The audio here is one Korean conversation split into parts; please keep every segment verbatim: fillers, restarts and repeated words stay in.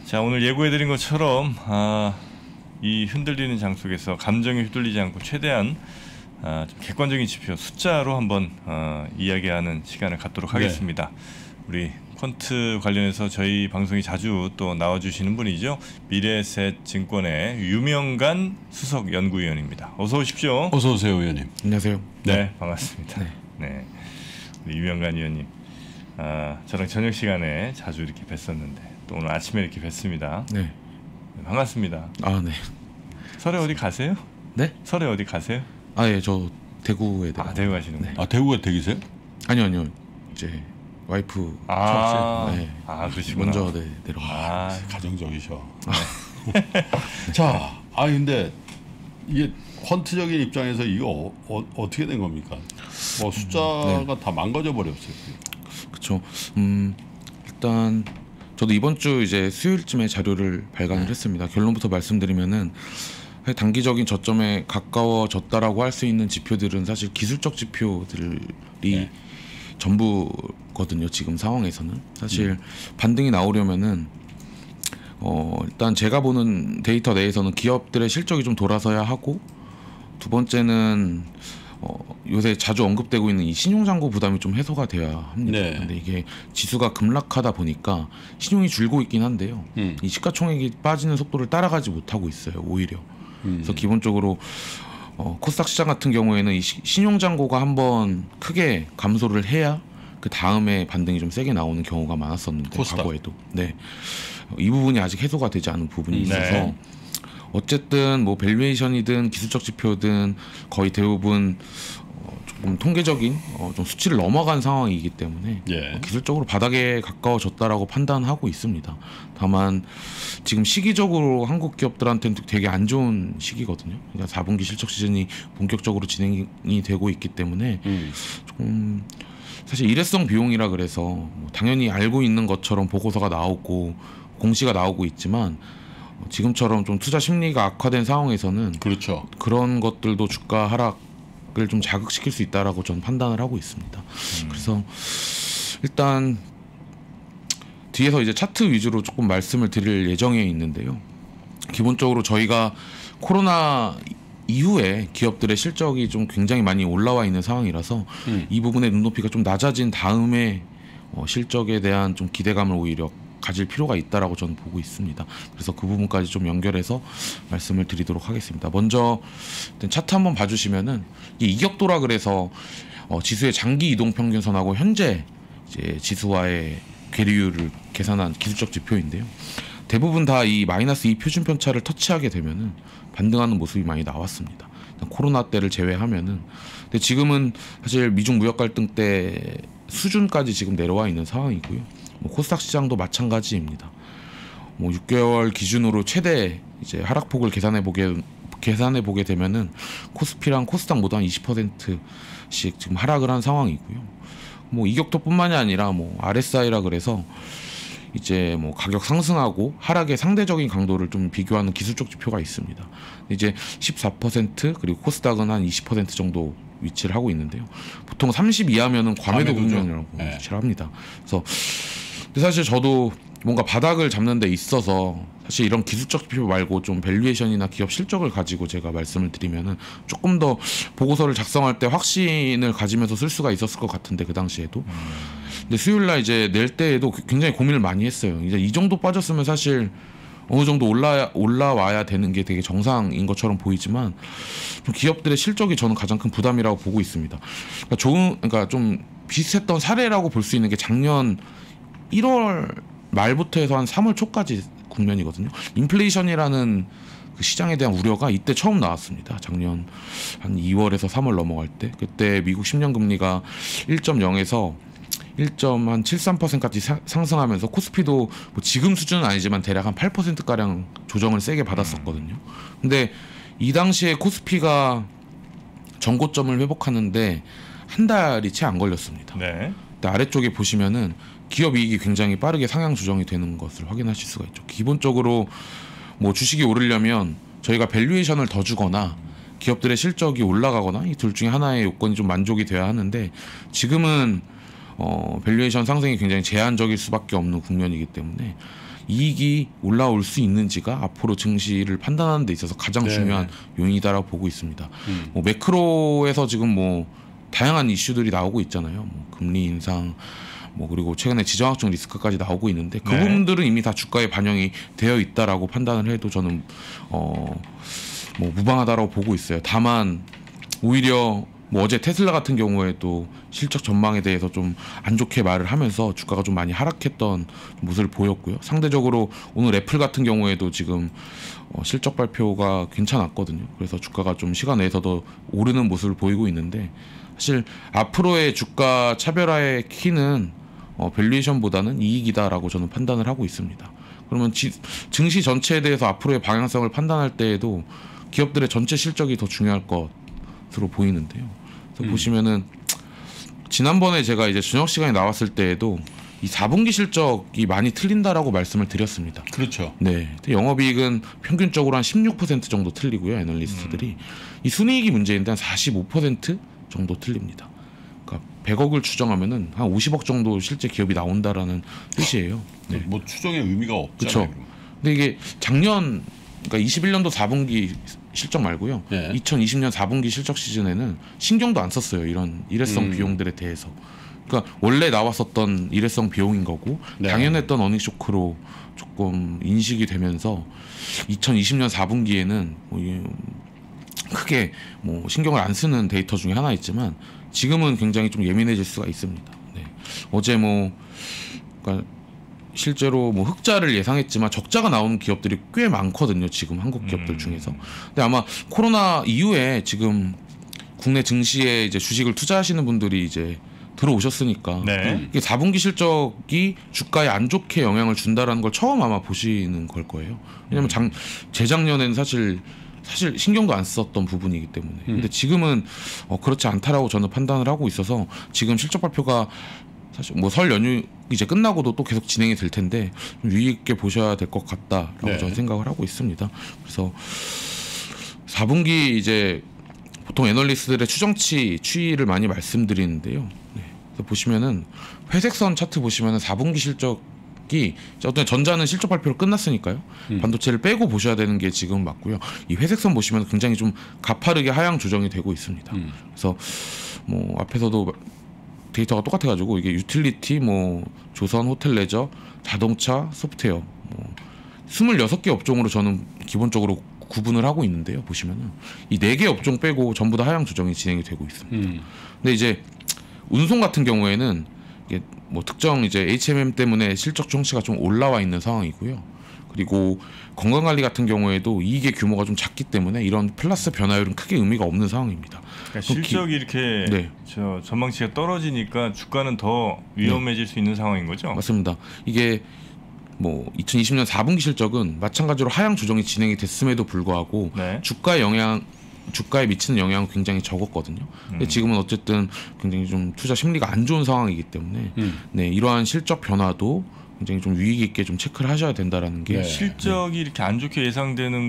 자, 오늘 예고해드린 것처럼 아, 이 흔들리는 장 속에서 감정에 휘둘리지 않고 최대한 아, 좀 객관적인 지표 숫자로 한번 어, 이야기하는 시간을 갖도록 하겠습니다. 네. 우리 퀀트 관련해서 저희 방송이 자주 또 나와주시는 분이죠. 미래셋증권의 유명간 수석 연구위원입니다. 어서 오십시오. 어서 오세요, 위원님. 안녕하세요. 네, 네. 반갑습니다. 네. 네. 우리 유명간 위원님, 아, 저랑 저녁 시간에 자주 이렇게 뵀었는데 또 오늘 아침에 이렇게 뵀습니다. 네. 네, 반갑습니다. 아, 네. 설에 어디 가세요? 네? 설에 어디 가세요? 아, 예, 저 대구에 아, 대구 가시는군요. 네. 아, 대구에 댁이세요? 아니요, 아니요. 이제 와이프 아, 네. 아, 그러시구나. 먼저 네, 내려가. 아, 가정적이셔. 네. 자, 아 근데 이게 퀀트적인 입장에서 이거 어, 어, 떻게 된 겁니까? 뭐 숫자가 네. 다 망가져 버렸어요. 그렇죠. 음, 일단 저도 이번 주 이제 수요일쯤에 자료를 발간을 네. 했습니다. 결론부터 말씀드리면은 단기적인 저점에 가까워졌다라고 할 수 있는 지표들은 사실 기술적 지표들이 네. 전부거든요. 지금 상황에서는 사실 음. 반등이 나오려면은 어, 일단 제가 보는 데이터 내에서는 기업들의 실적이 좀 돌아서야 하고, 두 번째는 어, 요새 자주 언급되고 있는 이 신용잔고 부담이 좀 해소가 돼야 합니다. 네. 근데 이게 지수가 급락하다 보니까 신용이 줄고 있긴 한데요. 음. 이 시가총액이 빠지는 속도를 따라가지 못하고 있어요. 오히려. 음. 그래서 기본적으로 어, 코스닥 시장 같은 경우에는 이 시, 신용잔고가 한번 크게 감소를 해야 그 다음에 반등이 좀 세게 나오는 경우가 많았었는데 코스닥. 과거에도. 네. 이 부분이 아직 해소가 되지 않은 부분이 있어서 네. 어쨌든 뭐 밸류에이션이든 기술적 지표든 거의 대부분 어 조금 통계적인 어 좀 수치를 넘어간 상황이기 때문에 예. 어 기술적으로 바닥에 가까워졌다라고 판단하고 있습니다. 다만 지금 시기적으로 한국 기업들한테는 되게 안 좋은 시기거든요. 그러니까 사 분기 실적 시즌이 본격적으로 진행이 되고 있기 때문에 음. 조금 사실 일회성 비용이라 그래서 뭐 당연히 알고 있는 것처럼 보고서가 나오고 공시가 나오고 있지만 지금처럼 좀 투자 심리가 악화된 상황에서는 그렇죠. 그런 것들도 주가 하락을 좀 자극시킬 수 있다라고 저는 판단을 하고 있습니다. 음. 그래서 일단 뒤에서 이제 차트 위주로 조금 말씀을 드릴 예정에 있는데요. 기본적으로 저희가 코로나 이후에 기업들의 실적이 좀 굉장히 많이 올라와 있는 상황이라서 음. 이 부분의 눈높이가 좀 낮아진 다음에 어, 실적에 대한 좀 기대감을 오히려 가질 필요가 있다라고 저는 보고 있습니다. 그래서 그 부분까지 좀 연결해서 말씀을 드리도록 하겠습니다. 먼저 차트 한번 봐주시면은 이 이격도라 그래서 어, 지수의 장기 이동 평균선하고 현재 이제 지수와의 괴리율을 계산한 기술적 지표인데요. 대부분 다 이 마이너스 이 표준 편차를 터치하게 되면은 반등하는 모습이 많이 나왔습니다. 코로나 때를 제외하면은. 근데 지금은 사실 미중 무역 갈등 때 수준까지 지금 내려와 있는 상황이고요. 뭐 코스닥 시장도 마찬가지입니다. 뭐 육 개월 기준으로 최대 이제 하락폭을 계산해 보게 계산해 보게 되면은 코스피랑 코스닥 모두 한 이십 퍼센트씩 지금 하락을 한 상황이고요. 뭐 이격도뿐만이 아니라 뭐 알에스아이라 그래서 이제 뭐 가격 상승하고 하락의 상대적인 강도를 좀 비교하는 기술적 지표가 있습니다. 이제 십사 퍼센트 그리고 코스닥은 한 이십 퍼센트 정도 위치를 하고 있는데요. 보통 삼십 이하면은 과매도 국면이라고 네. 위치를 합니다. 그래서 근데 사실 저도 뭔가 바닥을 잡는 데 있어서 사실 이런 기술적 지표 말고 좀 밸류에이션이나 기업 실적을 가지고 제가 말씀을 드리면은 조금 더 보고서를 작성할 때 확신을 가지면서 쓸 수가 있었을 것 같은데 그 당시에도. 음. 근데 수요일 날 이제 낼 때에도 굉장히 고민을 많이 했어요. 이제 이 정도 빠졌으면 사실 어느 정도 올라 올라와야 되는 게 되게 정상인 것처럼 보이지만 좀 기업들의 실적이 저는 가장 큰 부담이라고 보고 있습니다. 그러니까 좋은 그러니까 좀 비슷했던 사례라고 볼 수 있는 게 작년 일월 말부터 해서 한 삼월 초까지 국면이거든요. 인플레이션이라는 그 시장에 대한 우려가 이때 처음 나왔습니다. 작년 한 이월에서 삼월 넘어갈 때 그때 미국 십 년 금리가 일 점 영에서 일 점 칠삼 퍼센트까지 사, 상승하면서 코스피도 뭐 지금 수준은 아니지만 대략 한 팔 퍼센트 가량 조정을 세게 받았었거든요. 근데 이 당시에 코스피가 전고점을 회복하는데 한 달이 채 안 걸렸습니다. 네. 근데 아래쪽에 보시면은 기업 이익이 굉장히 빠르게 상향 조정이 되는 것을 확인하실 수가 있죠. 기본적으로 뭐 주식이 오르려면 저희가 밸류에이션을 더 주거나 기업들의 실적이 올라가거나 이 둘 중에 하나의 요건이 좀 만족이 돼야 하는데 지금은 어, 밸류에이션 상승이 굉장히 제한적일 수밖에 없는 국면이기 때문에 이익이 올라올 수 있는지가 앞으로 증시를 판단하는 데 있어서 가장 네. 중요한 요인이다라고 보고 있습니다. 음. 뭐 매크로에서 지금 뭐 다양한 이슈들이 나오고 있잖아요. 뭐 금리 인상, 뭐 그리고 최근에 지정학적 리스크까지 나오고 있는데 그 네. 부분들은 이미 다 주가에 반영이 되어 있다라고 판단을 해도 저는 어 뭐 무방하다라고 보고 있어요. 다만 오히려 뭐 어제 테슬라 같은 경우에도 실적 전망에 대해서 좀 안 좋게 말을 하면서 주가가 좀 많이 하락했던 모습을 보였고요. 상대적으로 오늘 애플 같은 경우에도 지금 어 실적 발표가 괜찮았거든요. 그래서 주가가 좀 시간 내에서도 오르는 모습을 보이고 있는데 사실 앞으로의 주가 차별화의 키는 어 밸류에이션보다는 이익이다라고 저는 판단을 하고 있습니다. 그러면 지, 증시 전체에 대해서 앞으로의 방향성을 판단할 때에도 기업들의 전체 실적이 더 중요할 것으로 보이는데요. 그래서 음. 보시면은 지난번에 제가 이제 저녁 시간에 나왔을 때에도 이 사 분기 실적이 많이 틀린다라고 말씀을 드렸습니다. 그렇죠. 네, 영업이익은 평균적으로 한 십육 퍼센트 정도 틀리고요, 애널리스트들이. 음. 이 순이익이 문제인데 한 사십오 퍼센트 정도 틀립니다. 그러니까 백억을 추정하면은 한 오십억 정도 실제 기업이 나온다라는 뜻이에요. 네. 뭐 추정의 의미가 없잖아요. 그렇죠. 근데 이게 작년 그러니까 이십일 년도 사 분기 실적 말고요. 네. 이천이십 년 사 분기 실적 시즌에는 신경도 안 썼어요. 이런 일회성 음. 비용들에 대해서. 그러니까 원래 나왔었던 일회성 비용인 거고 네. 당연했던 어닝 쇼크로 조금 인식이 되면서 이천이십 년 사 분기에는 뭐 크게 뭐 신경을 안 쓰는 데이터 중에 하나 있지만 지금은 굉장히 좀 예민해질 수가 있습니다. 네. 어제 뭐 그러니까 실제로 뭐 흑자를 예상했지만 적자가 나오는 기업들이 꽤 많거든요. 지금 한국 기업들 음. 중에서. 근데 아마 코로나 이후에 지금 국내 증시에 이제 주식을 투자하시는 분들이 이제 들어오셨으니까 네. 이게 사 분기 실적이 주가에 안 좋게 영향을 준다라는 걸 처음 아마 보시는 걸 거예요. 왜냐면 장 재작년에는 사실 사실 신경도 안 썼던 부분이기 때문에. 음. 근데 지금은 어, 그렇지 않다라고 저는 판단을 하고 있어서 지금 실적 발표가 사실 뭐 설 연휴 이제 끝나고도 또 계속 진행이 될 텐데 좀 유의 있게 보셔야 될 것 같다라고 네. 저는 생각을 하고 있습니다. 그래서 사 분기 이제 보통 애널리스트들의 추정치 추이를 많이 말씀드리는데요. 네. 그래서 보시면은 회색선 차트 보시면은 사 분기 실적이 어떤 전자는 실적 발표로 끝났으니까요. 음. 반도체를 빼고 보셔야 되는 게 지금 맞고요. 이 회색선 보시면 굉장히 좀 가파르게 하향 조정이 되고 있습니다. 음. 그래서 뭐 앞에서도 데이터가 똑같아가지고 이게 유틸리티, 뭐 조선, 호텔 레저, 자동차, 소프트웨어, 뭐 스물여섯 개 업종으로 저는 기본적으로 구분을 하고 있는데요. 보시면은 이 네 개 업종 빼고 전부 다 하향 조정이 진행이 되고 있습니다. 음. 근데 이제 운송 같은 경우에는 이게 뭐 특정 이제 에이치엠엠 때문에 실적 총치가 좀 올라와 있는 상황이고요. 그리고 건강관리 같은 경우에도 이익의 규모가 좀 작기 때문에 이런 플러스 변화율은 크게 의미가 없는 상황입니다. 그러니까 실적이 기... 이렇게 네. 저 전망치가 떨어지니까 주가는 더 위험해질 네. 수 있는 상황인 거죠? 맞습니다. 이게 뭐 이천이십 년 사 분기 실적은 마찬가지로 하향 조정이 진행이 됐음에도 불구하고 네. 주가의 영향 주가에 미치는 영향은 굉장히 적었거든요. 근데 음. 지금은 어쨌든 굉장히 좀 투자 심리가 안 좋은 상황이기 때문에 음. 네, 이러한 실적 변화도 굉장히 좀 유의 깊게 좀 체크를 하셔야 된다라는 게 네. 실적이 네. 이렇게 안 좋게 예상되는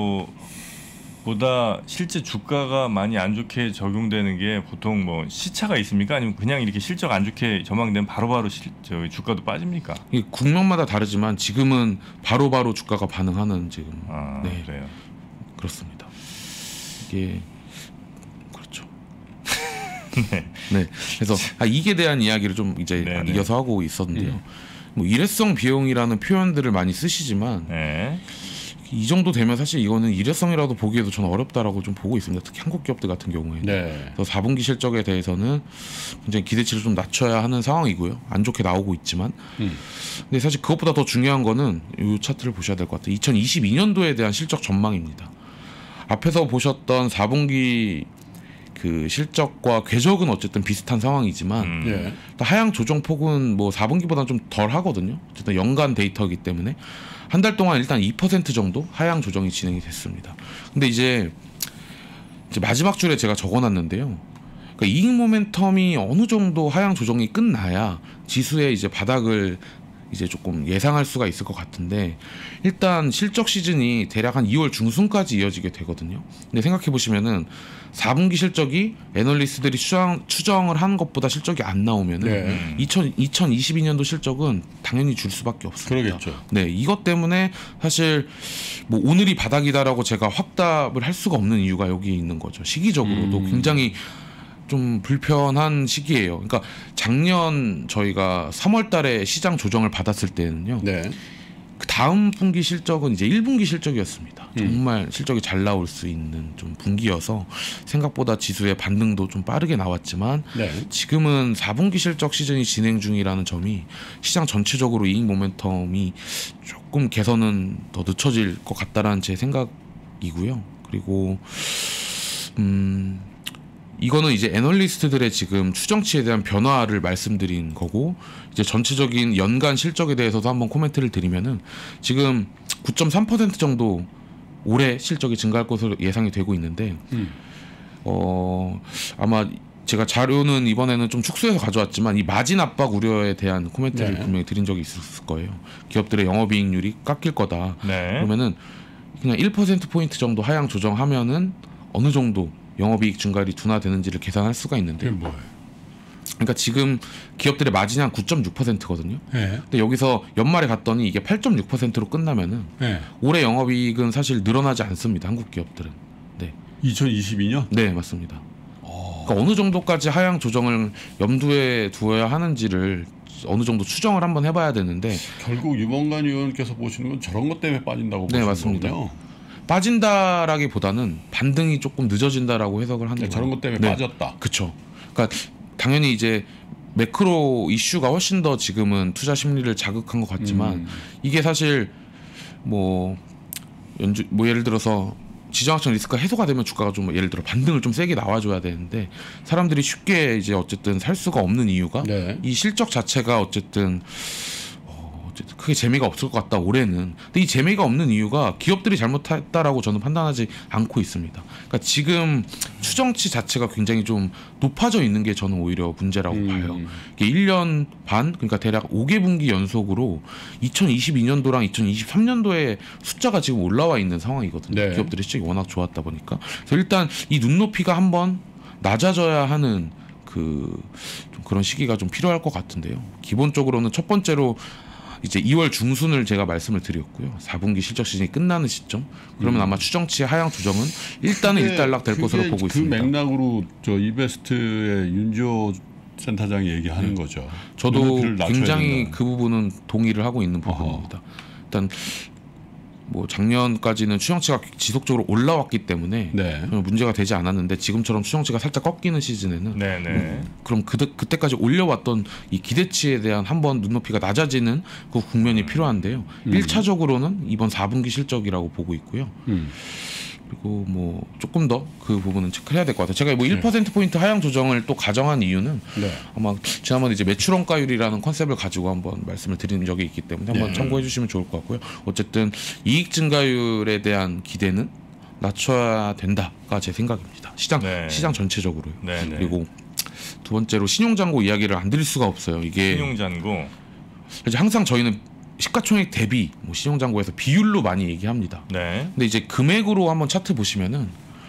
거보다 실제 주가가 많이 안 좋게 적용되는 게 보통 뭐 시차가 있습니까? 아니면 그냥 이렇게 실적 안 좋게 전망되면 바로바로 실, 저기 주가도 빠집니까? 이게 국면마다 다르지만 지금은 바로바로 주가가 반응하는 지금 아, 네, 그래요. 그렇습니다. 이게 그렇죠. 네. 네. 그래서 아, 이익에 대한 이야기를 좀 이제 네네. 이어서 하고 있었는데요. 음. 뭐 일회성 비용이라는 표현들을 많이 쓰시지만 네. 이 정도 되면 사실 이거는 일회성이라도 보기에도 저는 어렵다라고 좀 보고 있습니다. 특히 한국 기업들 같은 경우에는. 네. 그래서 사 분기 실적에 대해서는 굉장히 기대치를 좀 낮춰야 하는 상황이고요. 안 좋게 나오고 있지만. 음. 근데 사실 그것보다 더 중요한 거는 이 차트를 보셔야 될 것 같아요. 이천이십이 년도에 대한 실적 전망입니다. 앞에서 보셨던 사 분기 그 실적과 궤적은 어쨌든 비슷한 상황이지만 음. 예. 하향 조정 폭은 뭐 사 분기보다는 좀 덜 하거든요. 어쨌든 연간 데이터이기 때문에 한 달 동안 일단 이 퍼센트 정도 하향 조정이 진행이 됐습니다. 근데 이제, 이제 마지막 줄에 제가 적어놨는데요. 그러니까 이익 모멘텀이 어느 정도 하향 조정이 끝나야 지수의 이제 바닥을 이제 조금 예상할 수가 있을 것 같은데 일단 실적 시즌이 대략 한 이월 중순까지 이어지게 되거든요. 근데 생각해 보시면은 사 분기 실적이 애널리스트들이 추정, 추정을 한 것보다 실적이 안 나오면은 네. 이천이십이 년도 실적은 당연히 줄 수밖에 없습니다. 그러겠죠. 네, 이것 때문에 사실 뭐 오늘이 바닥이다라고 제가 확답을 할 수가 없는 이유가 여기 있는 거죠. 시기적으로도 음. 굉장히 좀 불편한 시기예요. 그러니까 작년 저희가 삼월 달에 시장 조정을 받았을 때는요. 네. 그 다음 분기 실적은 이제 일 분기 실적이었습니다. 음. 정말 실적이 잘 나올 수 있는 좀 분기여서 생각보다 지수의 반등도 좀 빠르게 나왔지만 네. 지금은 사 분기 실적 시즌이 진행 중이라는 점이 시장 전체적으로 이익 모멘텀이 조금 개선은 더 늦춰질 것 같다라는 제 생각이고요. 그리고 음 이거는 이제 애널리스트들의 지금 추정치에 대한 변화를 말씀드린 거고 이제 전체적인 연간 실적에 대해서도 한번 코멘트를 드리면은 지금 구 점 삼 퍼센트 정도 올해 실적이 증가할 것으로 예상이 되고 있는데 음. 어 아마 제가 자료는 이번에는 좀 축소해서 가져왔지만 이 마진 압박 우려에 대한 코멘트를 네. 분명히 드린 적이 있었을 거예요. 기업들의 영업이익률이 깎일 거다. 네. 그러면은 그냥 일 퍼센트 포인트 정도 하향 조정하면은 어느 정도 영업이익 증가율이 둔화되는지를 계산할 수가 있는데, 그게 뭐예요? 그러니까 지금 기업들의 마진이 한 구 점 육 퍼센트거든요. 네. 근데 여기서 연말에 갔더니 이게 팔 점 육 퍼센트로 끝나면은 네. 올해 영업이익은 사실 늘어나지 않습니다. 한국 기업들은. 네, 이천이십이 년? 네 맞습니다. 어. 그러니까 어느 정도까지 하향 조정을 염두에 두어야 하는지를 어느 정도 추정을 한번 해봐야 되는데 결국 유mon관 의원께서 보시는 건 저런 것 때문에 빠진다고 네, 보시는 맞습니다. 거군요. 빠진다라기보다는 반등이 조금 늦어진다라고 해석을 하는 네, 거예요. 저런 것 때문에 네. 빠졌다. 그렇죠. 그러니까 당연히 이제 매크로 이슈가 훨씬 더 지금은 투자 심리를 자극한 것 같지만 음. 이게 사실 뭐 연주 뭐 예를 들어서 지정학적 리스크가 해소가 되면 주가가 좀 예를 들어 반등을 좀 세게 나와줘야 되는데 사람들이 쉽게 이제 어쨌든 살 수가 없는 이유가 네. 이 실적 자체가 어쨌든 어쨌든 크게 재미가 없을 것 같다 올해는. 근데 이 재미가 없는 이유가 기업들이 잘못했다라고 저는 판단하지 않고 있습니다. 그러니까 지금 추정치 자체가 굉장히 좀 높아져 있는 게 저는 오히려 문제라고 음. 봐요. 이게 일 년 반 그러니까 대략 오 개 분기 연속으로 이천이십이 년도랑 이천이십삼 년도에 숫자가 지금 올라와 있는 상황이거든요. 네. 기업들의 실적이 워낙 좋았다 보니까. 그래서 일단 이 눈높이가 한번 낮아져야 하는 그 좀 그런 시기가 좀 필요할 것 같은데요. 기본적으로는 첫 번째로 이제 이월 중순을 제가 말씀을 드렸고요. 사 분기 실적 시즌이 끝나는 시점. 그러면 음. 아마 추정치의 하향 조정은 일단은 그게- 일단락 될 것으로 그게 보고 그 있습니다. 맥락으로 저 이베스트의 윤지호 센터장이 얘기하는 거죠. 저도 눈높이를 낮춰야 굉장히 된다는. 그 부분은 동의를 하고 있는 어허. 부분입니다. 일단 뭐 작년까지는 추정치가 지속적으로 올라왔기 때문에 네. 전혀 문제가 되지 않았는데 지금처럼 추정치가 살짝 꺾이는 시즌에는 네네. 그럼 그때, 그때까지 올려왔던 이 기대치에 대한 한번 눈높이가 낮아지는 그 국면이 필요한데요. 음. 일 차적으로는 이번 사 분기 실적이라고 보고 있고요. 음. 그리고 뭐 조금 더 그 부분은 체크해야 될 것 같아요. 제가 뭐 네. 일 퍼센트 포인트 하향 조정을 또 가정한 이유는 네. 아마 지난번에 이제 매출 원가율이라는 컨셉을 가지고 한번 말씀을 드린 적이 있기 때문에 한번 네. 참고해 주시면 좋을 것 같고요. 어쨌든 이익 증가율에 대한 기대는 낮춰야 된다가 제 생각입니다. 시장 네. 시장 전체적으로요. 네네. 그리고 두 번째로 신용잔고 이야기를 안 드릴 수가 없어요. 이게 신용잔고. 이제 항상 저희는 시가총액 대비 뭐 신용잔고에서 비율로 많이 얘기합니다. 네. 근데 이제 금액으로 한번 차트 보시면은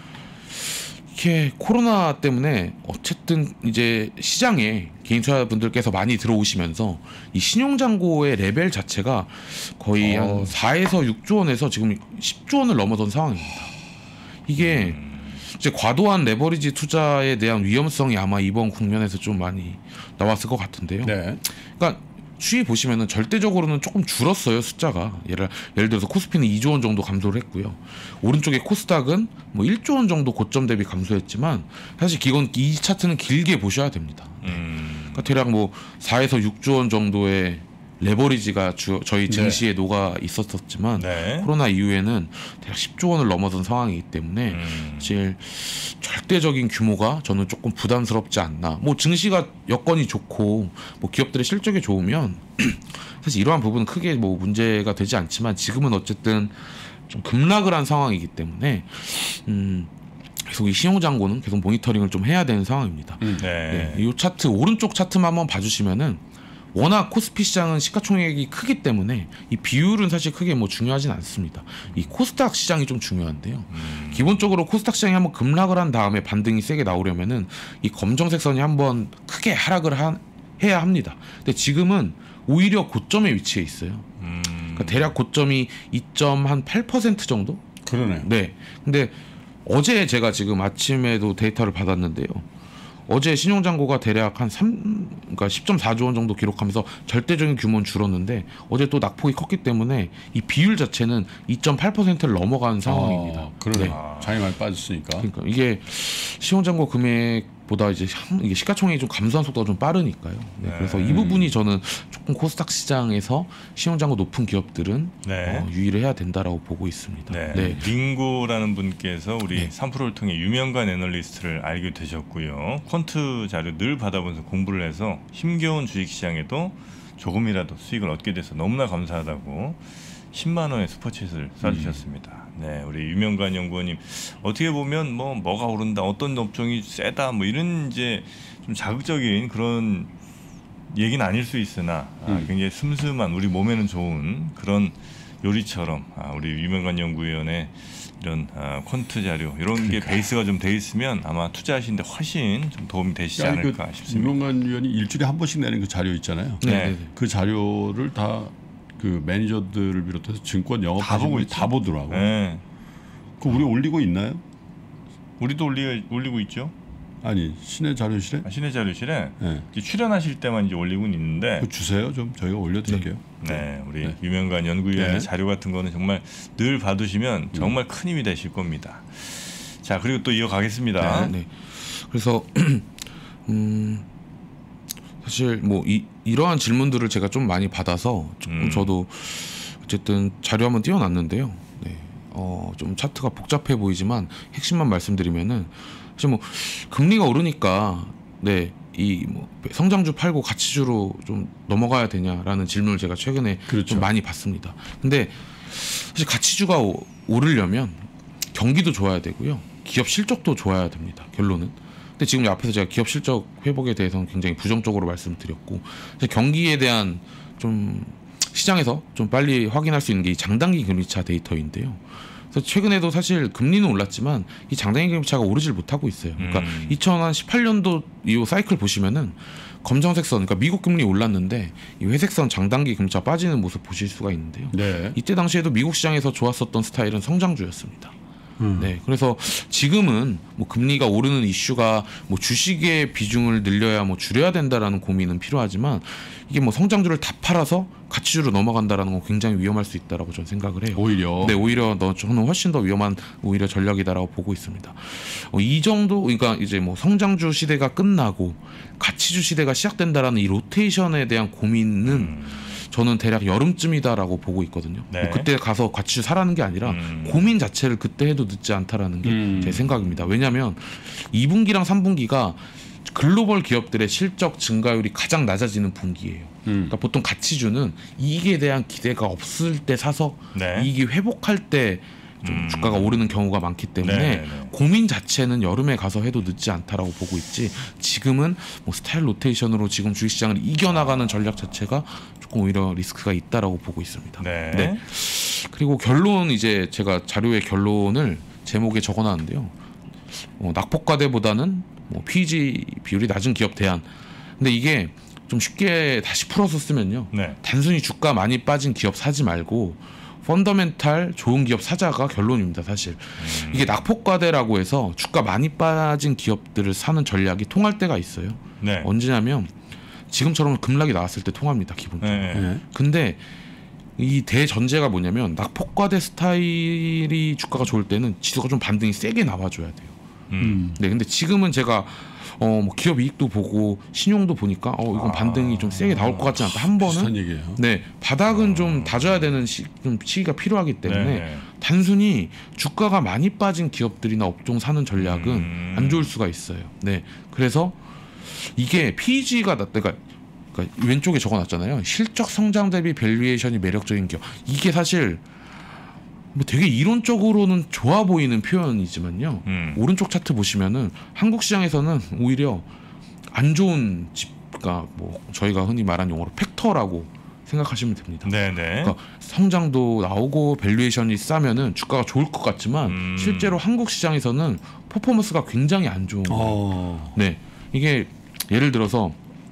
이게 코로나 때문에 어쨌든 이제 시장에 개인 투자분들께서 많이 들어오시면서 이 신용잔고의 레벨 자체가 거의 어. 한 사에서 육조 원에서 지금 십조 원을 넘어선 상황입니다. 이게 이제 과도한 레버리지 투자에 대한 위험성이 아마 이번 국면에서 좀 많이 나왔을 것 같은데요. 네. 그러니까 추이 보시면은 절대적으로는 조금 줄었어요 숫자가. 예를 예를 들어서 코스피는 이조 원 정도 감소를 했고요. 오른쪽에 코스닥은 뭐 일조 원 정도 고점 대비 감소했지만 사실 이건 이 차트는 길게 보셔야 됩니다. 음. 그러니까 대략 뭐 사에서 육조 원 정도의 레버리지가 주, 저희 증시에 녹아 있었었지만 네. 코로나 이후에는 대략 십조 원을 넘어선 상황이기 때문에 음. 사실 절대적인 규모가 저는 조금 부담스럽지 않나. 뭐 증시가 여건이 좋고 뭐 기업들의 실적이 좋으면 사실 이러한 부분은 크게 뭐 문제가 되지 않지만 지금은 어쨌든 좀 급락을 한 상황이기 때문에 음 계속 이 신용잔고는 계속 모니터링을 좀 해야 되는 상황입니다. 음. 네. 네. 이 차트 오른쪽 차트만 한번 봐주시면은 워낙 코스피 시장은 시가총액이 크기 때문에 이 비율은 사실 크게 뭐 중요하진 않습니다. 이 코스닥 시장이 좀 중요한데요. 음. 기본적으로 코스닥 시장이 한번 급락을 한 다음에 반등이 세게 나오려면은 이 검정색 선이 한번 크게 하락을 하, 해야 합니다. 근데 지금은 오히려 고점에 위치해 있어요. 음. 그러니까 대략 고점이 이 점 팔 퍼센트 정도? 그러네요. 네. 근데 어제 제가 지금 아침에도 데이터를 받았는데요. 어제 신용잔고가 대략 한 삼, 그러니까 십 점 사조 원 정도 기록하면서 절대적인 규모는 줄었는데 어제 또 낙폭이 컸기 때문에 이 비율 자체는 이 점 팔 퍼센트를 넘어간 상황입니다. 아, 그러네. 네. 장이 많이 빠졌으니까. 그러니까 이게 신용잔고 금액보다 이제 이게 시가총액이 좀 감소한 속도가 좀 빠르니까요. 네. 그래서 이 부분이 저는 조금 코스닥 시장에서 신용잔고 높은 기업들은 네. 어, 유의를 해야 된다라고 보고 있습니다. 네. 네. 링고라는 분께서 우리 네. 삼 프로를 통해 유명관 애널리스트를 알게 되셨고요. 퀀트 자료 늘 받아보면서 공부를 해서 힘겨운 주식시장에도 조금이라도 수익을 얻게 돼서 너무나 감사하다고 십만 원의 슈퍼챗을 쏴주셨습니다. 음. 네, 우리 유명관 연구원님 어떻게 보면 뭐 뭐가 오른다, 어떤 업종이 세다, 뭐 이런 이제 좀 자극적인 그런 얘기는 아닐 수 있으나 음. 아, 굉장히 슴슴한 우리 몸에는 좋은 그런 요리처럼 아, 우리 유명관 연구위원회 이런 아, 퀀트 자료 이런 그러니까. 게 베이스가 좀 돼 있으면 아마 투자하시는데 훨씬 좀 도움이 되시지 야, 않을까 그 싶습니다. 유명관 위원이 일주일에 한 번씩 내는 그 자료 있잖아요. 네. 그 자료를 다 그 매니저들을 비롯해서 증권 영업하시는 분이 다 보더라고. 네. 그 우리 올리고 있나요? 우리도 올리, 올리고 있죠. 아니 신의 자료실에? 아, 신의 자료실에 네. 이제 출연하실 때만 이제 올리고는 있는데. 그 주세요, 좀 저희가 올려드릴게요. 네, 네 우리 네. 유명관 연구위원회 네. 자료 같은 거는 정말 늘 받으시면 정말 큰 힘이 되실 겁니다. 자 그리고 또 이어가겠습니다. 네. 네. 그래서 음. 사실 뭐 이, 이러한 질문들을 제가 좀 많이 받아서 조금 음. 저도 어쨌든 자료 한번 띄워놨는데요. 네. 어, 좀 차트가 복잡해 보이지만 핵심만 말씀드리면은 사실 뭐 금리가 오르니까 네. 이 뭐 성장주 팔고 가치주로 좀 넘어가야 되냐라는 질문을 제가 최근에 그렇죠. 좀 많이 받습니다. 근데 사실 가치주가 오, 오르려면 경기도 좋아야 되고요. 기업 실적도 좋아야 됩니다. 결론은. 근데 지금 앞에서 제가 기업 실적 회복에 대해서는 굉장히 부정적으로 말씀드렸고 경기에 대한 좀 시장에서 좀 빨리 확인할 수 있는 게 이 장단기 금리차 데이터인데요. 그래서 최근에도 사실 금리는 올랐지만 이 장단기 금리차가 오르질 못하고 있어요. 그러니까 음. 이천십팔 년도 이 사이클 보시면은 검정색 선, 그러니까 미국 금리 올랐는데 이 회색 선 장단기 금리차 빠지는 모습 보실 수가 있는데요. 네. 이때 당시에도 미국 시장에서 좋았었던 스타일은 성장주였습니다. 음. 네, 그래서 지금은 뭐 금리가 오르는 이슈가 뭐 주식의 비중을 늘려야 뭐 줄여야 된다라는 고민은 필요하지만 이게 뭐 성장주를 다 팔아서 가치주로 넘어간다라는 건 굉장히 위험할 수 있다라고 저는 생각을 해요. 오히려. 네, 오히려 너 저는 훨씬 더 위험한 오히려 전략이다라고 보고 있습니다. 어, 이 정도 그러니까 이제 뭐 성장주 시대가 끝나고 가치주 시대가 시작된다라는 이 로테이션에 대한 고민은. 음. 저는 대략 여름쯤이다라고 보고 있거든요. 네. 뭐 그때 가서 가치주 사라는 게 아니라 음. 고민 자체를 그때 해도 늦지 않다라는 게 제 음. 생각입니다. 왜냐하면 이 분기랑 삼 분기가 글로벌 기업들의 실적 증가율이 가장 낮아지는 분기예요. 음. 그러니까 보통 가치주는 이익에 대한 기대가 없을 때 사서 네. 이익이 회복할 때 좀 음. 주가가 오르는 경우가 많기 때문에 네네네. 고민 자체는 여름에 가서 해도 늦지 않다라고 보고 있지 지금은 뭐 스타일 로테이션으로 지금 주식시장을 이겨나가는 전략 자체가 조금 오히려 리스크가 있다라고 보고 있습니다. 네. 네. 그리고 결론 이제 제가 자료의 결론을 제목에 적어놨는데요. 어, 낙폭과대보다는 뭐 피이지 비율이 낮은 기업 대안. 근데 이게 좀 쉽게 다시 풀어서 쓰면요. 네. 단순히 주가 많이 빠진 기업 사지 말고 펀더멘탈 좋은 기업 사자가 결론입니다. 사실 음. 이게 낙폭과대라고 해서 주가 많이 빠진 기업들을 사는 전략이 통할 때가 있어요. 네. 언제냐면 지금처럼 급락이 나왔을 때 통합니다. 기본적으로. 네. 네. 근데 이 대전제가 뭐냐면 낙폭과대 스타일이 주가가 좋을 때는 지수가 좀 반등이 세게 나와줘야 돼요. 음. 네, 근데 지금은 제가 어, 뭐 기업 이익도 보고 신용도 보니까 어, 이건 반등이 좀 세게 나올 것 같지 않다. 한 번은 얘기예요. 네 바닥은 아. 좀 다져야 되는 시, 좀 시기가 필요하기 때문에 네. 단순히 주가가 많이 빠진 기업들이나 업종 사는 전략은 음. 안 좋을 수가 있어요. 네, 그래서 이게 피이지가 낮, 그러니까, 그러니까 왼쪽에 적어놨잖아요. 실적 성장 대비 밸류에이션이 매력적인 기업. 이게 사실 뭐 되게 이론적으로는 좋아 보이는 표현이지만요. 음. 오른쪽 차트 보시면은 한국 시장에서는 오히려 안 좋은 집, 그러니까 뭐 저희가 흔히 말하는 용어로 팩터라고 생각하시면 됩니다. 네네. 그러니까 성장도 나오고 밸류에이션이 싸면은 주가가 좋을 것 같지만 음. 실제로 한국 시장에서는 퍼포먼스가 굉장히 안 좋은 거예요. 어. 네, 이게 예를 들어서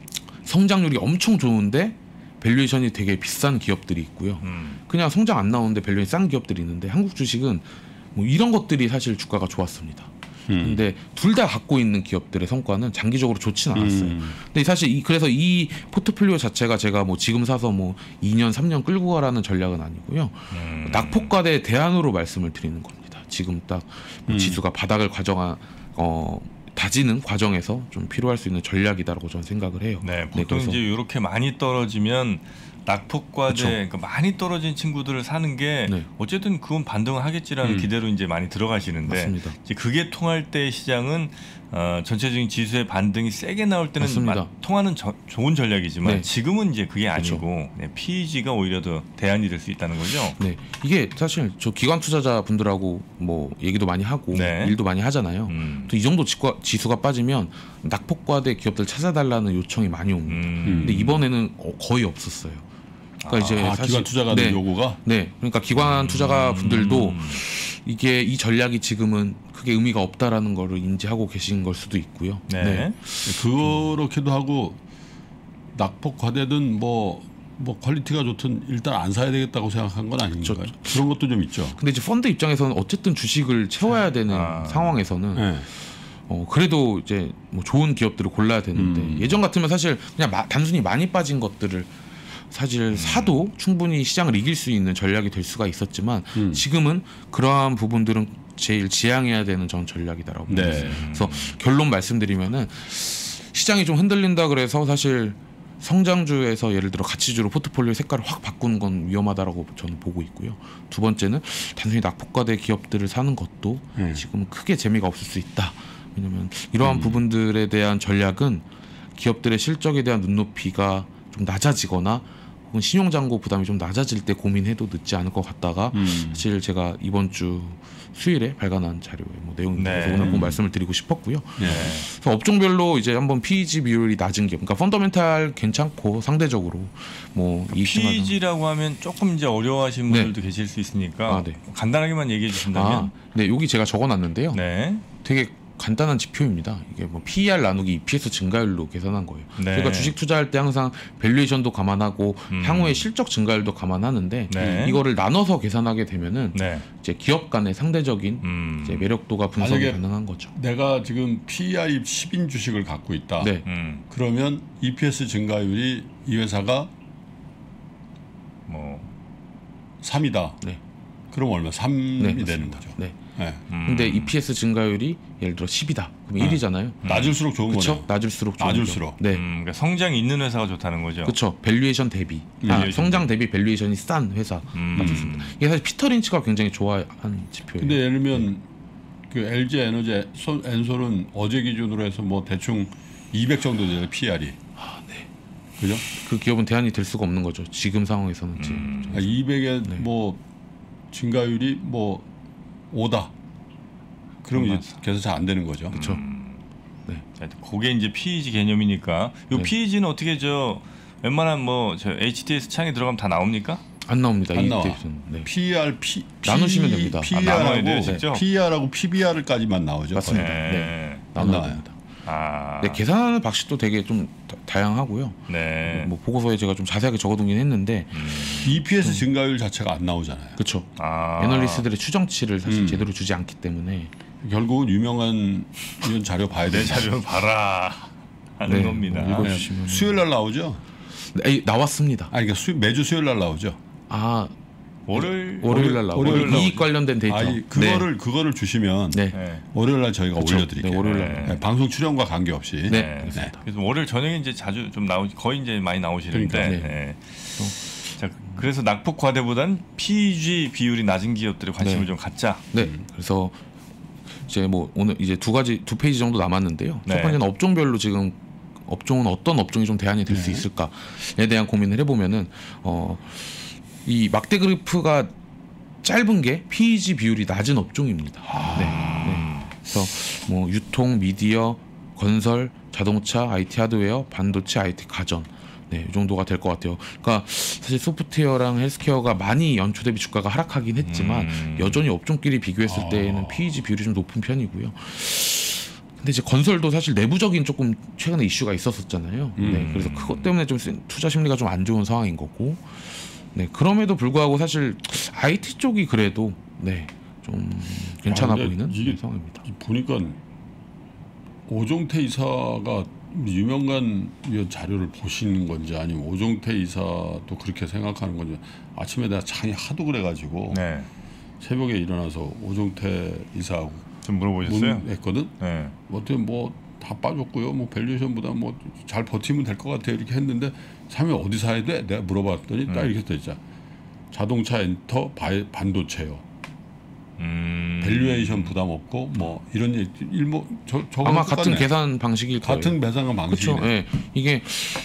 성장률이 엄청 좋은데 밸류에이션이 되게 비싼 기업들이 있고요. 음. 그냥 성장 안 나오는데 밸류에이션이 싼 기업들이 있는데 한국 주식은 뭐 이런 것들이 사실 주가가 좋았습니다. 음. 근데 둘 다 갖고 있는 기업들의 성과는 장기적으로 좋지는 않았어요. 음. 근데 사실 이 그래서 이 포트폴리오 자체가 제가 뭐 지금 사서 뭐 이 년 삼 년 끌고 가라는 전략은 아니고요. 음. 낙폭과대 대안으로 말씀을 드리는 겁니다. 지금 딱 음. 지수가 바닥을 과정한 어 다지는 과정에서 좀 필요할 수 있는 전략이다라고 저는 생각을 해요. 네, 보통 그래서- 이제 이렇게 많이 떨어지면 낙폭과대 그쵸. 그러니까 많이 떨어진 친구들을 사는 게 네. 어쨌든 그건 반등을 하겠지라는 음. 기대로 이제 많이 들어가시는데 맞습니다. 이제 그게 통할 때 시장은 어, 전체적인 지수의 반등이 세게 나올 때는 맞습니다. 마- 통하는 저, 좋은 전략이지만 네. 지금은 이제 그게 그쵸. 아니고 네, 피이지가 오히려 더 대안이 될 수 있다는 거죠. 네, 이게 사실 저 기관 투자자 분들하고 뭐 얘기도 많이 하고 네. 일도 많이 하잖아요. 음. 또 이 정도 지수가, 지수가 빠지면 낙폭과대 기업들 찾아달라는 요청이 많이 옵니다. 음. 근데 이번에는 어, 거의 없었어요. 그러니까 이제 아, 사실 기관 투자가들 네, 요구가 네, 그러니까 기관 투자가 분들도 음. 이게 이 전략이 지금은 크게 의미가 없다라는 거를 인지하고 계신 걸 수도 있고요. 네. 그렇게도 하고 낙폭 과대든 뭐, 뭐 퀄리티가 좋든 일단 안 사야 되겠다고 생각한 건 아닌가요? 그렇죠. 그런 것도 좀 있죠. 근데 이제 펀드 입장에서는 어쨌든 주식을 채워야 되는 아. 상황에서는 네. 어 그래도 이제 뭐 좋은 기업들을 골라야 되는데 음. 예전 같으면 사실 그냥 마, 단순히 많이 빠진 것들을 사실 음. 사도 충분히 시장을 이길 수 있는 전략이 될 수가 있었지만 음. 지금은 그러한 부분들은 제일 지양해야 되는 전 전략이다라고 네. 보겠습니다. 그래서 결론 말씀드리면은 시장이 좀 흔들린다 그래서 사실 성장주에서 예를 들어 가치주로 포트폴리오 색깔을 확 바꾸는 건 위험하다라고 저는 보고 있고요. 두 번째는 단순히 낙폭과대 기업들을 사는 것도 음. 지금은 크게 재미가 없을 수 있다. 왜냐하면 이러한 음. 부분들에 대한 전략은 기업들의 실적에 대한 눈높이가 좀 낮아지거나 혹은 신용잔고 부담이 좀 낮아질 때 고민해도 늦지 않을 것 같다가 음. 사실 제가 이번 주 수요일에 발간한 자료의 뭐 내용입니다. 네. 그래서 오늘 꼭 말씀을 드리고 싶었고요. 네. 그래서 업종별로 이제 한번 피이지 비율이 낮은 기업, 그러니까 펀더멘탈 괜찮고 상대적으로 뭐 이익 피이지라고 하면 조금 이제 어려워하시는 네. 분들도 계실 수 있으니까 아, 네. 간단하게만 얘기해 아, 주신다면 네 여기 제가 적어놨는데요. 네. 되게 간단한 지표입니다. 이게 뭐 피이알 나누기 이피에스 증가율로 계산한 거예요. 네. 그러니까 주식 투자할 때 항상 밸류에이션도 감안하고 음. 향후의 실적 증가율도 감안하는데 네. 이거를 나눠서 계산하게 되면은 네. 이제 기업 간의 상대적인 음. 이제 매력도가 분석이 만약에 가능한 거죠. 내가 지금 피이아이 십인 주식을 갖고 있다. 네. 음. 그러면 이피에스 증가율이 이 회사가 뭐 삼이다. 네. 그럼 얼마? 삼이 네, 되는 맞습니다. 거죠. 네. 네. 음. 근데 이피에스 증가율이 예를 들어 십이다. 그럼 네. 일이잖아요. 낮을수록 좋은 그렇죠? 거죠. 낮을수록 좋은 낮을수록. 거죠. 네. 음, 그러니까 성장이 있는 회사가 좋다는 거죠. 그렇죠. 밸류에이션 대비. 아, 밸류에이션 성장 대비 밸류에이션이 싼 회사. 음. 맞습니다. 이게 사실 피터 린치가 굉장히 좋아한 지표예요. 근데 예를 들면 그 엘지 에너지 소- 엔솔은 어제 기준으로 해서 뭐 대충 이백 정도 되잖아요. 피이알이. 아, 네. 그죠? 그 기업은 대안이 될 수가 없는 거죠. 지금 상황에서는 지금. 음. 아, 이백의 네. 뭐 증가율이 뭐 오다. 그럼 이제 맞아. 계산 잘 안 되는 거죠. 그렇죠. 자, 그게 이제 피이지 개념이니까 요 네. 피이지는 어떻게 저 웬만한 뭐 저 에이치티에스 창에 들어가면 다 나옵니까? 안 나옵니다. 안 이 나와. 데이터는. 네. 피이알, P, 나누시면 됩니다. 아, 나눠야 돼요, 피이알하고 직접? 피이알하고 피비알까지만 나오죠. 맞습니다. 네. 네. 안 나눠야 나와요. 됩니다. 아. 네, 계산하는 방식도 되게 좀 다, 다양하고요. 네. 뭐 보고서에 제가 좀 자세하게 적어두긴 했는데, 음. 이피에스 증가율 자체가 안 나오잖아요. 그렇죠. 아. 애널리스트들의 추정치를 사실 음. 제대로 주지 않기 때문에 결국은 유명한 이런 자료 봐야 내 돼요. 자료 봐라 하는 네, 겁니다. 뭐 읽어주시면 수요일 날 나오죠? 네, 나왔습니다. 아니 그러니까 수, 매주 수요일 날 나오죠. 아 월요일 월요일 날 월요일 나오고 나오죠. 이익 관련된 데이터. 아니 그거를 그거를 주시면 네. 네. 네. 월요일 날 저희가 그쵸. 올려드릴게요. 네, 월요일 날. 네, 방송 출연과 관계없이. 네, 네. 알겠습니다. 그래서 월요일 저녁에 이제 자주 좀 나오 거의 이제 많이 나오시는데. 그러니까. 네. 자, 그래서 낙폭 과대보단 피이지 비율이 낮은 기업들에 관심을 네. 좀 갖자. 네. 그래서 이제 뭐 오늘 이제 두 가지 두 페이지 정도 남았는데요. 네. 첫 번째는 업종별로 지금 업종은 어떤 업종이 좀 대안이 될 수 네. 있을까에 대한 고민을 해보면은 어, 이 막대 그래프가 짧은 게 피이지 비율이 낮은 업종입니다. 네. 네. 그래서 뭐 유통, 미디어, 건설, 자동차, 아이티 하드웨어, 반도체, 아이티 가전. 네, 이 정도가 될 것 같아요. 그러니까 사실 소프트웨어랑 헬스케어가 많이 연초 대비 주가가 하락하긴 했지만 음. 여전히 업종끼리 비교했을 아. 때에는 피이지 비율이 좀 높은 편이고요. 근데 이제 건설도 사실 내부적인 조금 최근에 이슈가 있었었잖아요. 음. 네, 그래서 그것 때문에 좀 투자 심리가 좀 안 좋은 상황인 거고. 네, 그럼에도 불구하고 사실 아이티 쪽이 그래도 네, 좀 괜찮아 아, 근데 보이는 이게 상황입니다. 보니까 오종태 이사가 유명한 위원 자료를 보시는 건지 아니면 오종태 이사도 그렇게 생각하는 건지 아침에 내가 장이 하도 그래가지고 네. 새벽에 일어나서 오종태 이사하고 좀 물어보셨어요? 문했거든. 네. 어떻게 뭐다 빠졌고요. 뭐 밸류에이션보다 뭐 잘 버티면 될 것 같아요. 이렇게 했는데 사면 어디 사야 돼? 내가 물어봤더니 딱 음. 이렇게 돼 있자. 자동차 엔터 바이, 반도체요. 음. 밸류에이션 부담 없고 뭐 이런 얘기 일모 저 저거 아마 같은 똑같네. 계산 방식일 거예요. 같은 배상한 방식이네. 그렇죠. 예. 이게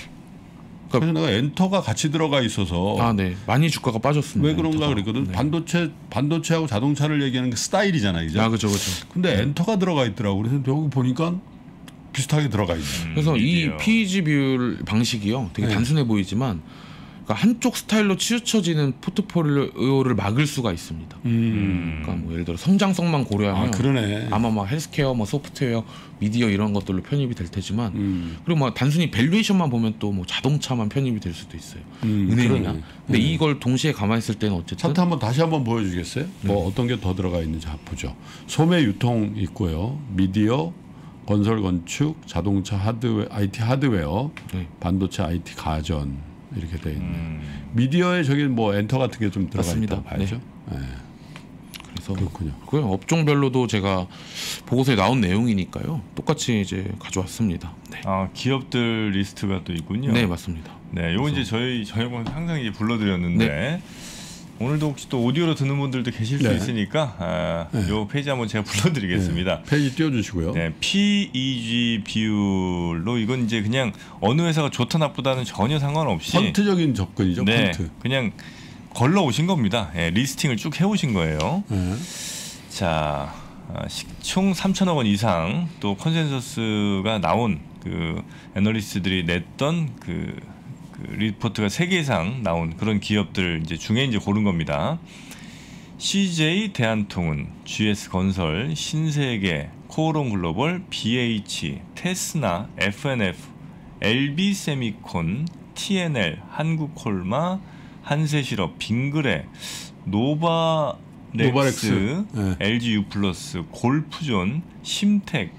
그래서 내가 엔터가 같이 들어가 있어서 아, 네. 많이 주가가 빠졌습니다. 왜 그런가 엔터가. 그랬거든. 네. 반도체 반도체하고 자동차를 얘기하는 게 스타일이잖아, 이제. 아, 그렇죠, 그렇죠. 근데 엔터가 들어가 있더라고. 그래서 여기 보니까 비슷하게 들어가 있네. 음, 그래서 미디어. 이 피이지 비율 방식이요. 되게 네. 단순해 보이지만 그러니까 한쪽 스타일로 치우쳐지는 포트폴리오를 막을 수가 있습니다. 음. 그러니까 뭐 예를 들어 성장성만 고려하면 아, 그러네. 아마 막 헬스케어, 뭐 소프트웨어, 미디어 이런 것들로 편입이 될 테지만 음. 그리고 뭐 단순히 밸류에이션만 보면 또 뭐 자동차만 편입이 될 수도 있어요. 음, 은행이나. 그러네. 근데 음. 이걸 동시에 감안했을 때는 어쨌든 차트 한번 다시 한번 보여주겠어요? 뭐 어떤 게 더 들어가 있는지 한번 보죠. 소매 유통 있고요. 미디어, 건설 건축, 자동차 하드웨어, 아이티 하드웨어, 네. 반도체 아이티 가전 이렇게 돼 있네. 음. 미디어에 저기 뭐 엔터 같은 게 좀 들어가 맞습니다. 있다 봐야죠. 네. 그래서 그렇군요. 그 업종별로도 제가 보고서에 나온 내용이니까요. 똑같이 이제 가져왔습니다. 네, 아, 기업들 리스트가 또 있군요. 네 맞습니다. 네, 요거 이제 저희 저희가 항상 이제 불러드렸는데 오늘도 혹시 또 오디오로 듣는 분들도 계실 수 네. 있으니까 아, 네. 요 페이지 한번 제가 불러드리겠습니다. 네. 페이지 띄워주시고요. 네, 피이지 비율로 이건 이제 그냥 어느 회사가 좋다 나쁘다는 전혀 상관없이 펀트적인 접근이죠. 네, 펀트. 그냥 걸러 오신 겁니다. 네, 리스팅을 쭉 해오신 거예요. 네. 자, 아, 총 삼천억 원 이상 또 컨센서스가 나온 그 애널리스트들이 냈던 그, 그 리포트가 세 개 이상 나온 그런 기업들 이제 중에 이제 고른 겁니다. 씨제이 대한통운, 지에스건설, 신세계, 코오롱 글로벌, 비에이치, 테스나, 에프엔에프, 엘비세미콘, 티엔엘, 한국콜마, 한세실업, 빙그레, 노바렉스, 노바렉스, 네. 엘지유플러스, 골프존, 심텍,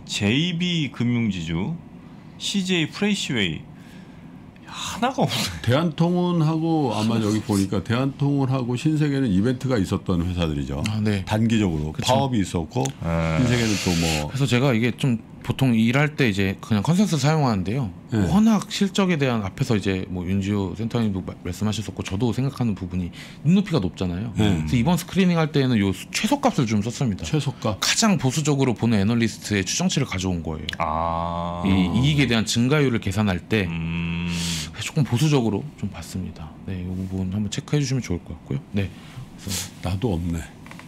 제이비금융지주, 씨제이 프레시웨이 하나가 없어요. 대한통운하고 아마 여기 보니까 대한통운하고 신세계는 이벤트가 있었던 회사들이죠. 아, 네. 단기적으로 그쵸. 파업이 있었고 아. 신세계는 또 뭐 그래서 제가 이게 좀 보통 일할 때 이제 그냥 컨센서스 사용하는데요. 네. 워낙 실적에 대한 앞에서 이제 뭐 윤지호 센터님도 마- 말씀하셨었고 저도 생각하는 부분이 눈높이가 높잖아요. 네. 그래서 이번 스크리닝 할 때는 요 수- 최소값을 좀 썼습니다. 최소가. 가장 보수적으로 보는 애널리스트의 추정치를 가져온 거예요. 아, 이 이익에 대한 증가율을 계산할 때 음, 조금 보수적으로 좀 봤습니다. 네, 이 부분 한번 체크해 주시면 좋을 것 같고요. 네. 그래서 나도 없네.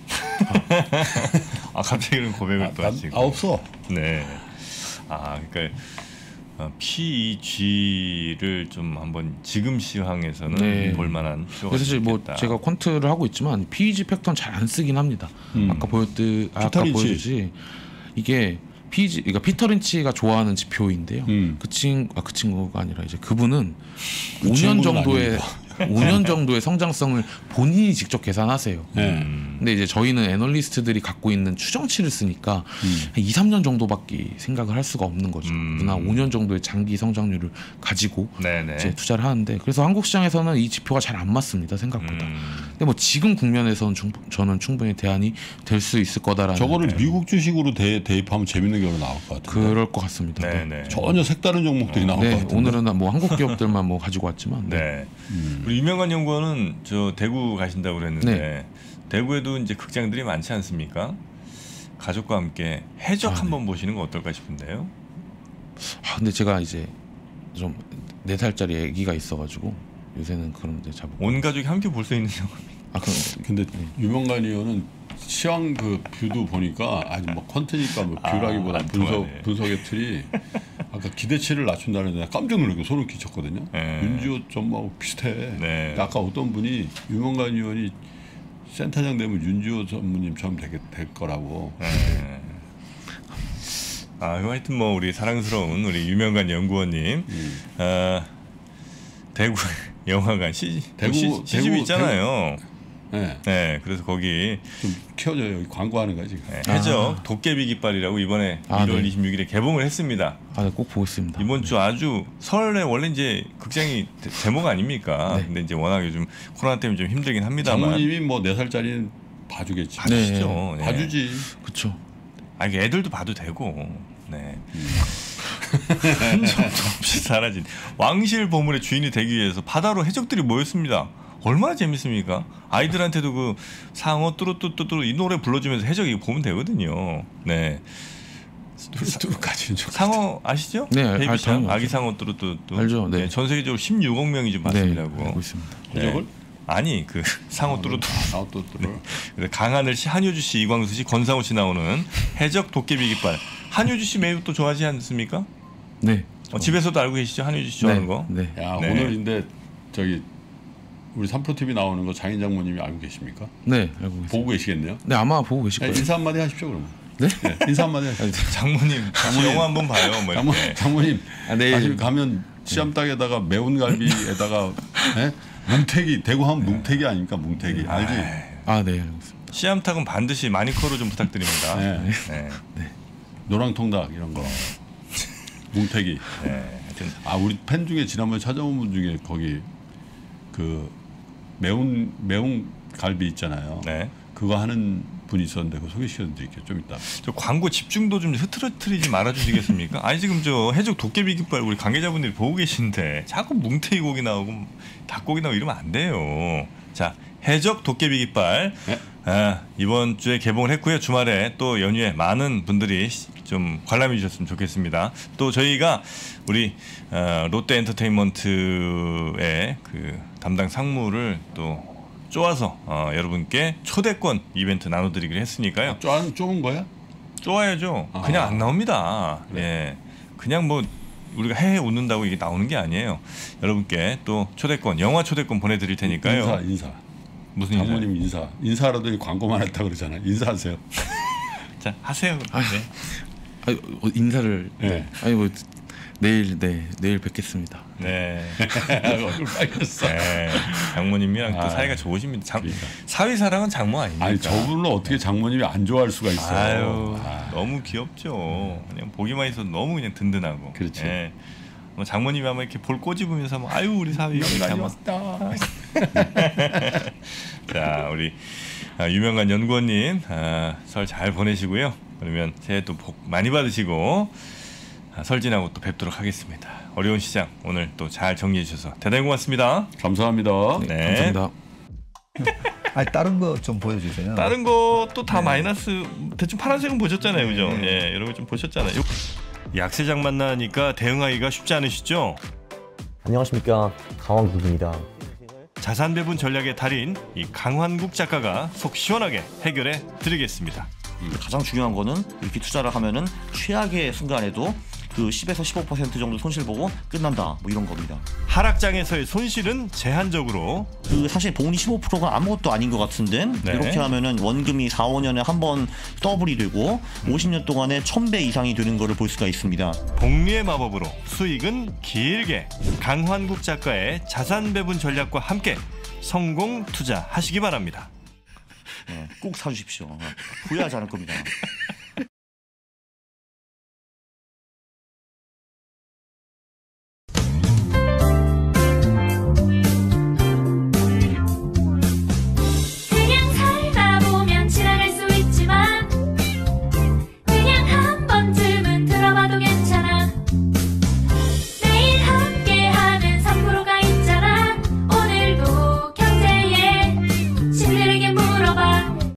아 갑자기 그런 고백을 아, 또 난- 하시고. 아 없어. 네. 아, 그러니까 어, 피이지를 좀 한번 지금 시황에서는 네. 볼 만한 필요가 그래서 사실 뭐 있겠다. 제가 퀀트를 하고 있지만 피이지 팩터는 잘 안 쓰긴 합니다. 음. 아까 보였듯 아까 피터 린치. 보여주지 이게 피이지 그러니까 피터 린치가 좋아하는 지표인데요. 음. 그 친구 아, 그 친구가 아니라 이제 그분은 그 오 년 친구는 정도의 오 년 정도의 성장성을 본인이 직접 계산하세요. 네. 음, 근데 이제 저희는 애널리스트들이 갖고 있는 추정치를 쓰니까 음. 한 이, 삼 년 정도밖에 생각을 할 수가 없는 거죠. 음. 그러나 오 년 정도의 장기 성장률을 가지고 네네. 이제 투자를 하는데 그래서 한국 시장에서는 이 지표가 잘 안 맞습니다 생각보다. 음, 근데 뭐 지금 국면에서는 충, 저는 충분히 대안이 될 수 있을 거다라는 저거를 미국 주식으로 대, 대입하면 재밌는 경우 나올 것 같은데. 그럴 것 같습니다. 네. 네네. 전혀 색다른 종목들이 나올 것 네, 같은데. 오늘은 뭐 한국 기업들만 뭐 가지고 왔지만 네. 네. 음. 우리 유명한 연구원은 저 대구 가신다고 그랬는데 네. 대구에도 이제 극장들이 많지 않습니까? 가족과 함께 해적 아, 네. 한번 보시는 거 어떨까 싶은데요. 아, 근데 제가 이제 좀 네 살짜리 아기가 있어가지고 요새는 그런 데 잡고 온 가족이 함께 볼 수 있는 영화. 아, 그럼 근데 유명관 의원은 시황 그 뷰도 보니까 아주 뭐 콘트니까 뭐 뷰라기보다 아, 분석 통하네. 분석의 틀이 아까 기대치를 낮춘다는데 깜짝 놀라고 소름 끼쳤거든요. 네. 윤지호 전무하고 비슷해. 네. 아까 어떤 분이 유명관 의원이 센터장 되면 윤지호 전무님처럼 되게 될 거라고. 네. 아, 하여튼 뭐 우리 사랑스러운 우리 유명관 연구원님, 음. 아, 대구 영화관 시, 대구- 시, 시집이 대구- 있잖아요. 네. 네, 그래서 거기 좀 키워줘요. 여기 광고하는 거야 지금. 네, 해적 도깨비 깃발이라고 이번에 아, 일월 네. 이십육일에 개봉을 했습니다. 아, 네, 꼭 보겠습니다. 이번 주 아주 설에 원래 이제 극장이 대- 제목 아닙니까? 네. 근데 이제 워낙 요즘 코로나 때문에 좀 힘들긴 합니다만 장모님이 뭐 네 살짜리는 봐주겠지. 봐주시죠. 네. 봐주지. 그렇죠. 아, 이게 애들도 봐도 되고. 네. 흔적도 없이 사라진 왕실 보물의 주인이 되기 위해서 바다로 해적들이 모였습니다. 얼마나 재밌습니까? 아이들한테도 그 상어 뚜루뚜뚜뚜루 이 노래 불러주면서 해적 이거 보면 되거든요. 네. 뚜루뚜루까지는 좀. 상어 아시죠? 네, 알- 베이비 알- 상 당연히 아기 상어 뚜루뚜뚜. 알죠, 네. 전 세계적으로 십육억 명이 좀 네, 봤습니다고. 알고 있습니다. 해적을? 아니 그 상어 뚜루뚜. 아, 또 뚜루. 그래서 강하늘 씨, 한효주 씨, 이광수 씨, 권상우 씨 나오는 해적 도깨비 깃발. 한효주 씨 매우 또 좋아하지 않습니까? 네. 어, 집에서도 알고 계시죠? 한효주 씨 좋아하는 네, 거. 네. 야 네. 오늘인데 저기 우리 삼프로 티비 나오는 거 장인 장모님이 알고 계십니까? 네, 알고 있습니다. 보고 계시겠네요. 네, 아마 보고 계실 네, 거예요. 인사 한마디 하십시오 그러면. 네? 네, 인사 한마디 하십시오. 장모님, 같이 영화 한번 봐요. 뭐 장모, 이렇게. 장모님 아, 내일- 다시 가면 씨암탉에다가 매운 갈비에다가 네? 뭉태기 대구 하면 뭉태기 아닙니까 뭉태기 알지? 아, 네, 알고 있습니다. 씨암탉은 반드시 마니커로 좀 부탁드립니다. 네. 네. 노랑통닭 이런 거 뭉태기. 네. 하여튼 아 우리 팬 중에 지난번에 찾아온 분 중에 거기 그 매운 매운 갈비 있잖아요. 네. 그거 하는 분이 있었는데 그거 소개시켜 드릴게요. 좀 이따. 저 광고 집중도 좀 흐트러뜨리지 말아주시겠습니까? 아니 지금 저 해적 도깨비 깃발 우리 관계자분들이 보고 계신데 자꾸 뭉태기 고기 나오고 닭고기 나오고 이러면 안 돼요. 자, 해적 도깨비 깃발 네? 아, 이번 주에 개봉을 했고요. 주말에 또 연휴에 많은 분들이 좀 관람해 주셨으면 좋겠습니다. 또 저희가 우리 어, 롯데 엔터테인먼트의 그 담당 상무를 또 쪼아서 어, 여러분께 초대권 이벤트 나눠드리기로 했으니까요. 쪼 좁은 거야? 쪼아야죠. 아. 그냥 안 나옵니다. 예, 그냥 뭐 우리가 헤헤 웃는다고 이게 나오는 게 아니에요. 여러분께 또 초대권, 영화 초대권 보내드릴 테니까요. 인사 인사. 무슨 인사? 장모님 인사. 인사라더니 광고만 했다 그러잖아요. 인사하세요. 자, 하세요. 네. 아, 어, 인사를 네. 아니 뭐 내일 네, 내일 뵙겠습니다. 네. 얼굴 빨개졌어. 네. 장모님이랑 또 아, 사이가 좋으십니다. 장, 그러니까. 사위사랑은 장모 아닙니까? 아니 저분을 어떻게 장모님이 안 좋아할 수가 있어요. 아유, 아, 너무 귀엽죠. 그냥 보기만 있어도 너무 그냥 든든하고. 그렇지. 예. 뭐 장모님이 아마 이렇게 볼 꼬집으면서 뭐 아유 우리 사위 영감이 장모. 왔다. 자, 우리 아, 유명한 연구원님 아, 설 잘 보내시고요. 그러면 새해 또 복 많이 받으시고 아, 설 지나고 또 뵙도록 하겠습니다. 어려운 시장 오늘 또 잘 정리해 주셔서 대단히 고맙습니다. 감사합니다. 네. 감사합니다. 아니 다른 거 좀 보여주세요. 다른 것도 다 마이너스 대충 파란색은 보셨잖아요, 그죠? 예, 여러분 좀 보셨잖아요. 요- 약세장 만나니까 대응하기가 쉽지 않으시죠? 안녕하십니까, 강원국입니다. 자산 배분 전략의 달인 이 강환국 작가가 속 시원하게 해결해 드리겠습니다. 가장 중요한 거는 이렇게 투자를 하면은 최악의 순간에도 그 십에서 십오 퍼센트 정도 손실 보고 끝난다, 뭐 이런 겁니다. 하락장에서의 손실은 제한적으로 그 사실 복리 십오 퍼센트가 아무것도 아닌 것 같은데 네. 이렇게 하면은 원금이 사, 오 년에 한 번 더블이 되고 오십 년 동안에 천 배 이상이 되는 거를 볼 수가 있습니다. 복리의 마법으로 수익은 길게 강환국 작가의 자산 배분 전략과 함께 성공 투자하시기 바랍니다. 네, 꼭 사주십시오. 후회하지 않을 겁니다.